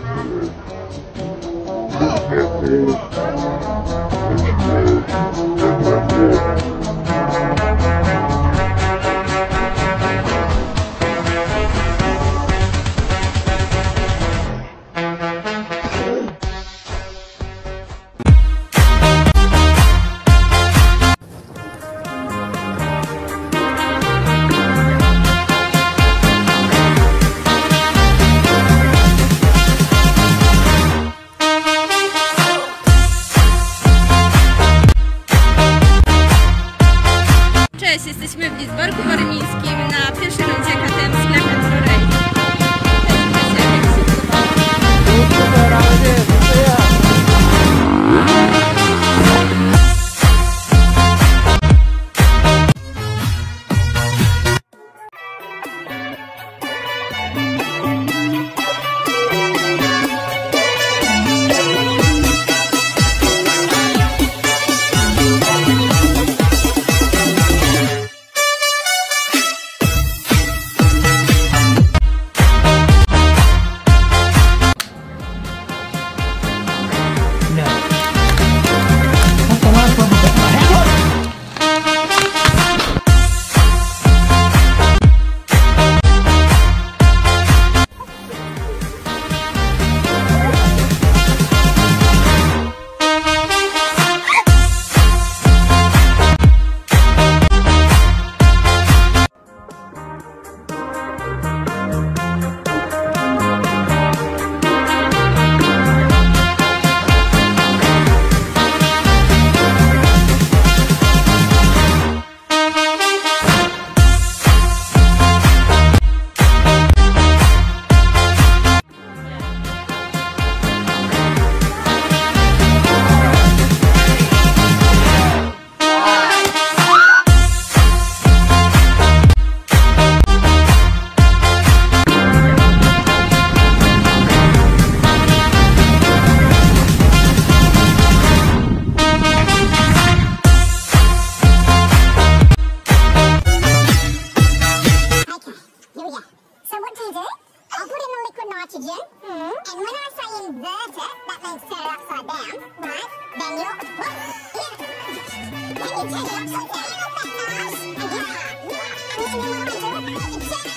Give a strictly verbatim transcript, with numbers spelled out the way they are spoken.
Cześć, jesteśmy w Lidzbarku Warmińskim na pierwszej rundzie K T M z Enduro Race. Nitrogen, mm-hmm. And when I say invert it, that means turn it upside down, right? Then you're, what? Yeah. Then you turn it upside down, isn't that nice? And yeah, yeah. And then when I do it, you turn